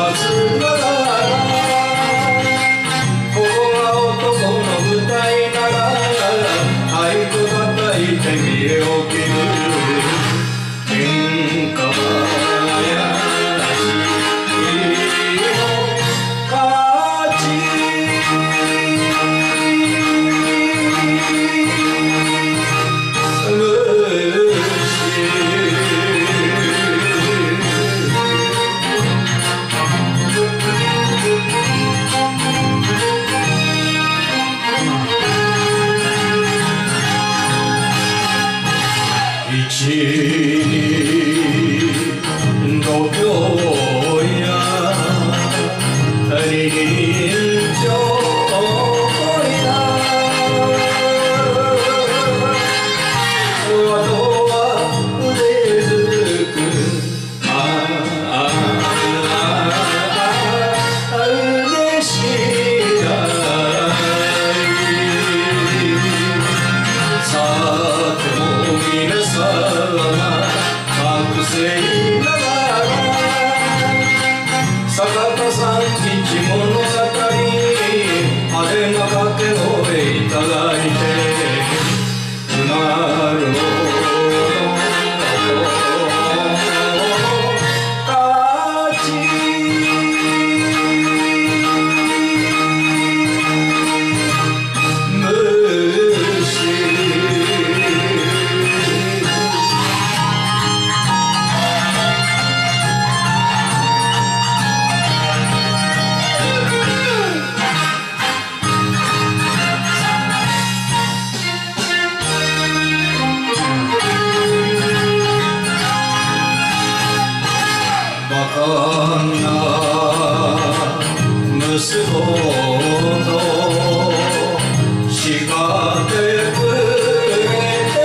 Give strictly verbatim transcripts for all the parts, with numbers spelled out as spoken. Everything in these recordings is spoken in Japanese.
つながらここが男の舞台なら愛と叩いて見えを切る喧嘩はやらしいの勝ち一に度胸や二人情やあとは腕づくああああ嬉しいさても皆さん覚醒ながら坂田さん一物語派手な掛け声いただいてうなるの勝ちバカな息子と叱ってくれて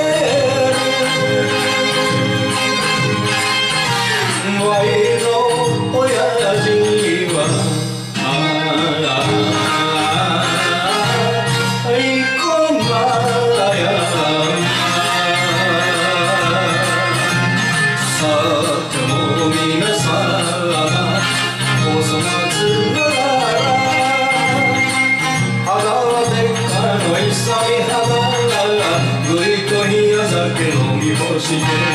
るワイの親父はああいこまやさても皆さんお粗末ながら肌はでっかの勇み肌ぐいと冷や酒飲み干して